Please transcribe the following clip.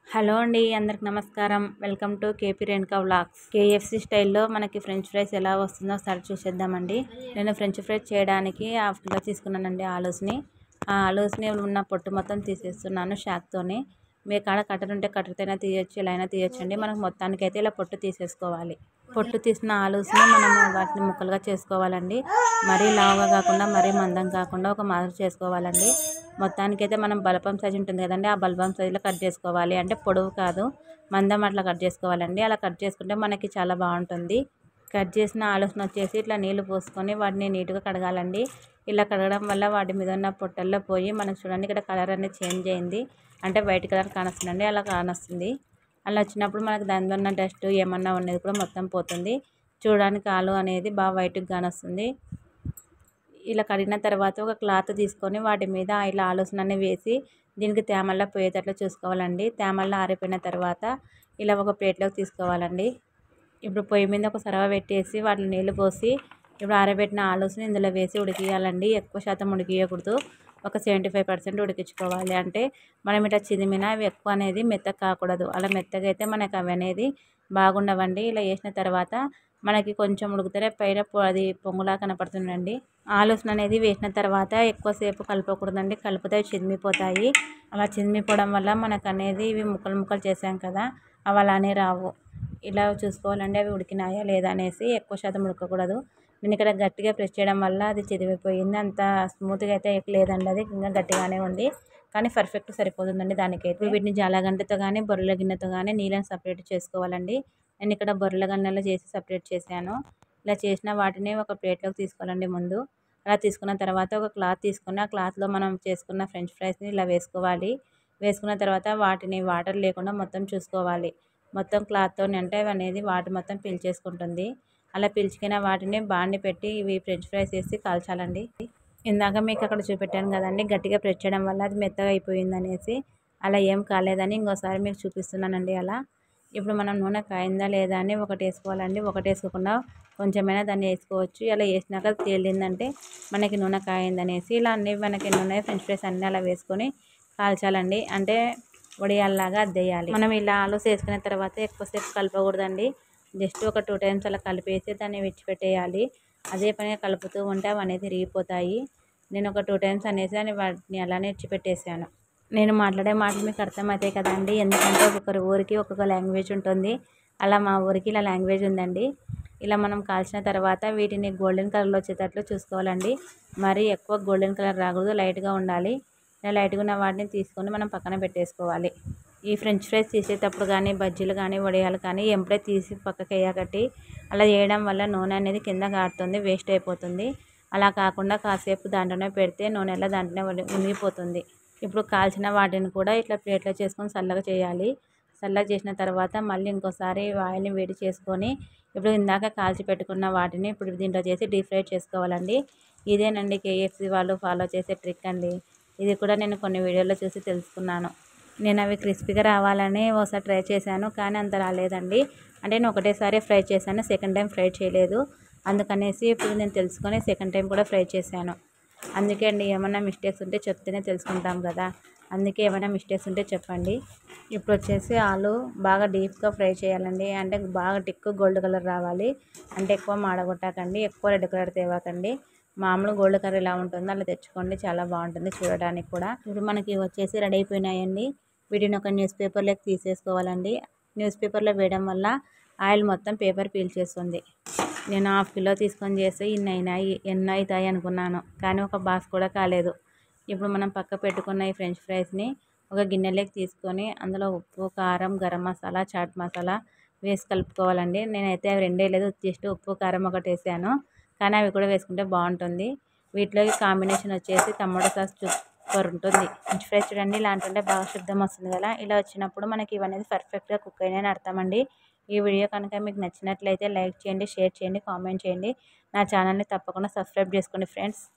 Hello అండి, అందరికి నమస్కారం. Welcome to KP Renuka vlogs. KFC స్టైల్లో మనకి ఫ్రెంచ్ ఫ్రైస్ ఎలా వస్తుందో ఒకసారి చూసేద్దామండి. నేను ఫ్రెంచ్ ఫ్రైస్ చేయడానికి హాఫ్ కిలో తీసుకున్నానండి ఆలూస్ని. ఆ ఆలూస్ని ఉన్న పొట్టు మొత్తం తీసేస్తున్నాను షాక్తోని. మీ కాడ కట్టర్ ఉంటే కట్టర్తోనే తీయొచ్చు, ఇలా అయినా తీయొచ్చండి. మనకు మొత్తానికైతే ఇలా పొట్టు తీసేసుకోవాలి. పొట్టు తీసిన ఆలూస్ని మనం వాటిని ముక్కలుగా చేసుకోవాలండి. మరీ లావుగా కాకుండా మరీ మందం కాకుండా ఒక మాదిరి చేసుకోవాలండి. మొత్తానికైతే మనం బలపం సైజు ఉంటుంది కదండి, ఆ బలపం సైజులో కట్ చేసుకోవాలి. అంటే పొడవు కాదు, మందం అట్లా కట్ చేసుకోవాలండి. అలా కట్ చేసుకుంటే మనకి చాలా బాగుంటుంది. కట్ చేసిన ఆలూస్ని వచ్చేసి ఇట్లా నీళ్లు పోసుకొని వాటిని నీట్గా కడగాలండి. ఇలా కడగడం వల్ల వాటి మీద ఉన్న పొట్టల్లో పోయి మనకు చూడండి ఇక్కడ కలర్ అనేది చేంజ్ అయింది. అంటే వైట్ కలర్ కానొస్తుందండి, అలా కానొస్తుంది. అలా వచ్చినప్పుడు మనకు దాని ఉన్న డస్ట్ ఏమన్నా ఉన్నది కూడా మొత్తం పోతుంది. చూడడానికి ఆలు అనేది బాగా వైట్గా కానొస్తుంది. ఇలా కడిగిన తర్వాత ఒక క్లాత్ తీసుకొని వాటి మీద ఇలా ఆలూస్ని వేసి దీనికి తేమల్లా పోయేటట్లు చూసుకోవాలండి. తేమల్లా ఆరిపోయిన తర్వాత ఇలా ఒక ప్లేట్లోకి తీసుకోవాలండి. ఇప్పుడు పొయ్యి మీద ఒక సరవ పెట్టేసి వాటిని నీళ్లు పోసి ఇప్పుడు ఆరబెట్టిన ఆలూస్ని ఇందులో వేసి ఉడికియాలండి. ఎక్కువ శాతం ఉడికియకూడదు, ఒక 75% ఉడికించుకోవాలి. అంటే మనం ఇట్లా చిదిమినా అవి ఎక్కువ అనేది మెత్తగా కాకూడదు. అలా మెత్తగా అయితే మనకు అవి అనేది బాగుండవండి. ఇలా వేసిన తర్వాత మనకి కొంచెం ఉడికితేనే పైన అది పొంగులా కనపడుతుందండి. ఆలూస్ని అనేది వేసిన తర్వాత ఎక్కువసేపు కలపకూడదండి, కలిపితే చిదిమిపోతాయి. అలా చిదిమిపోవడం వల్ల మనకు అనేది ఇవి ముక్కలు ముక్కలు చేసాం కదా, అవి అలానే రావు. ఇలా చూసుకోవాలండి అవి ఉడికినాయా లేదా అనేసి. ఎక్కువ శాతం ఉడకకూడదు. నేను ఇక్కడ గట్టిగా ప్రెస్ చేయడం వల్ల అది చిదిమిపోయింది. అంత స్మూత్గా అయితే లేదండి, అది ఇంకా గట్టిగానే ఉంది. కానీ పర్ఫెక్ట్ సరిపోతుందండి దానికైతే. వీటిని జాలగంటతో కానీ బొర్రెల గిన్నెతో కానీ నీళ్ళని సపరేట్ చేసుకోవాలండి. నేను ఇక్కడ బొర్రెల గిన్నెలో చేసి సపరేట్ చేశాను. ఇలా చేసిన వాటిని ఒక ప్లేట్లోకి తీసుకోవాలండి ముందు. అలా తీసుకున్న తర్వాత ఒక క్లాత్ తీసుకుని ఆ క్లాత్లో మనం చేసుకున్న ఫ్రెంచ్ ఫ్రైస్ని ఇలా వేసుకోవాలి. వేసుకున్న తర్వాత వాటిని వాటర్ లేకుండా మొత్తం చూసుకోవాలి. మొత్తం క్లాత్తో అంటే అనేది వాటర్ మొత్తం పీల్చేసుకుంటుంది. అలా పీల్చుకున్న వాటిని బాండి పెట్టి ఇవి ఫ్రెంచ్ ఫ్రైస్ వేసి కాల్చాలండి. ఇందాక మీకు అక్కడ చూపెట్టాను కదండి, గట్టిగా ప్రెస్ చేయడం వల్ల అది మెత్తగా అయిపోయింది అనేసి. అలా ఏం కాలేదని ఇంకోసారి మీకు చూపిస్తున్నానండి. అలా ఇప్పుడు మనం నూనె కాయిందా లేదా అని ఒకటి వేసుకోవాలండి. ఒకటి వేసుకోకుండా కొంచెమైనా దాన్ని వేసుకోవచ్చు. అలా వేసినాక తేలిందంటే మనకి నూనె కాయిందనేసి. ఇలా అన్నీ మనకి నూనె ఫ్రెంచ్ ఫ్రైస్ అన్నీ అలా వేసుకొని కాల్చాలండి. అంటే వడియాల్లాగా అద్దేయాలి. మనం ఇలా ఆలూస్ వేసుకున్న తర్వాత ఎక్కువసేపు కలపకూడదండి. జస్ట్ ఒక 2 టైమ్స్ అలా కలిపేసి దాన్ని విడిచిపెట్టేయాలి. అదే పనిగా కలుపుతూ ఉంటే అవి అనేది విరిగిపోతాయి. నేను ఒక 2 టైమ్స్ అనేసి అని వాటిని అలానే విడిచిపెట్టేసాను. నేను మాట్లాడే మాటలు మీకు అర్థమవుతాయి కదండి, ఎందుకంటే ఒక్కొక్కరి ఊరికి ఒక్కొక్క లాంగ్వేజ్ ఉంటుంది. అలా మా ఊరికి ఇలా లాంగ్వేజ్ ఉందండి. ఇలా మనం కాల్చిన తర్వాత వీటిని గోల్డెన్ కలర్లో వచ్చేటట్లు చూసుకోవాలండి. మరీ ఎక్కువ గోల్డెన్ కలర్ రాకూడదు, లైట్గా ఉండాలి. ఇలా లైట్గా ఉన్న వాటిని తీసుకొని మనం పక్కన పెట్టేసుకోవాలి. ఈ ఫ్రెంచ్ ఫ్రైస్ తీసేటప్పుడు కానీ బజ్జీలు కానీ వడియాలు కానీ ఎంప్పుడే తీసి పక్కకి వేయకట్టి. అలా చేయడం వల్ల నూనె అనేది కింద కారుతుంది, వేస్ట్ అయిపోతుంది. అలా కాకుండా కాసేపు దాంట్లోనే పెడితే నూనెలో దాంట్లోనే ఉనిగిపోతుంది. ఇప్పుడు కాల్చిన వాటిని కూడా ఇట్లా ప్లేట్లో చేసుకొని చల్లగా చేయాలి. చల్లగా చేసిన తర్వాత మళ్ళీ ఇంకోసారి ఆయిల్ని వేడి చేసుకొని ఇప్పుడు ఇందాక కాల్చి పెట్టుకున్న వాటిని ఇప్పుడు దీంట్లో చేసి డీప్ ఫ్రై చేసుకోవాలండి. ఇదేనండి కేఎఫ్సి వాళ్ళు ఫాలో చేసే ట్రిక్ అండి. ఇది కూడా నేను కొన్ని వీడియోలో చూసి తెలుసుకున్నాను. నేను అవి క్రిస్పీగా రావాలని ఒకసారి ట్రై చేశాను, కానీ అంత రాలేదండి. అంటే నేను ఒకటేసారి ఫ్రై చేశాను, సెకండ్ టైం ఫ్రై చేయలేదు. అందుకనేసి ఇప్పుడు నేను తెలుసుకొని సెకండ్ టైం కూడా ఫ్రై చేశాను. అందుకే అండి, ఏమైనా మిస్టేక్స్ ఉంటే చెప్తేనే తెలుసుకుంటాం కదా, అందుకే ఏమైనా మిస్టేక్స్ ఉంటే చెప్పండి. ఇప్పుడు వచ్చేసి ఆలు బాగా డీప్గా ఫ్రై చేయాలండి. అంటే బాగా టిక్కు గోల్డ్ కలర్ రావాలి. అంటే ఎక్కువ మాడగొట్టకండి, ఎక్కువ రెడ్ కలర్ తేవకండి. మామూలు గోల్డ్ కలర్ ఎలా ఉంటుందో అలా తెచ్చుకోండి, చాలా బాగుంటుంది చూడడానికి కూడా. ఇప్పుడు మనకి వచ్చేసి రెడీ అయిపోయినాయండి. వీటిని ఒక న్యూస్ పేపర్లోకి తీసేసుకోవాలండి. న్యూస్ పేపర్లో వేయడం వల్ల ఆయిల్ మొత్తం పేపర్ పీల్చేస్తుంది. నేను హాఫ్ కిలో తీసుకొని చేస్తే ఎన్ని అవుతాయి అనుకున్నాను, కానీ ఒక బాక్స్ కూడా కాలేదు. ఇప్పుడు మనం పక్క పెట్టుకున్న ఈ ఫ్రెంచ్ ఫ్రైస్ని ఒక గిన్నెలోకి తీసుకొని అందులో ఉప్పు, కారం, గరం మసాలా, చాట్ మసాలా వేసి కలుపుకోవాలండి. నేనైతే అవి రెండే లేదు, జస్ట్ ఉప్పు కారం ఒకటి వేసాను, కానీ అవి కూడా వేసుకుంటే బాగుంటుంది. వీటిలోకి కాంబినేషన్ వచ్చేసి టమాటో సాస్ సూపర్ ఉంటుంది. ఫ్రెంచ్ ఫ్రైస్ చూడండి ఇలా అంటుంటే బాగా శుద్ధం వస్తుంది కదా. ఇలా వచ్చినప్పుడు మనకి ఇవన్నీ పర్ఫెక్ట్గా కుక్ అయినాయని అర్థం అండి. ఈ వీడియో కనుక మీకు నచ్చినట్లయితే లైక్ చేయండి, షేర్ చేయండి, కామెంట్ చేయండి. నా ఛానల్ని తప్పకుండా సబ్స్క్రైబ్ చేసుకోండి ఫ్రెండ్స్.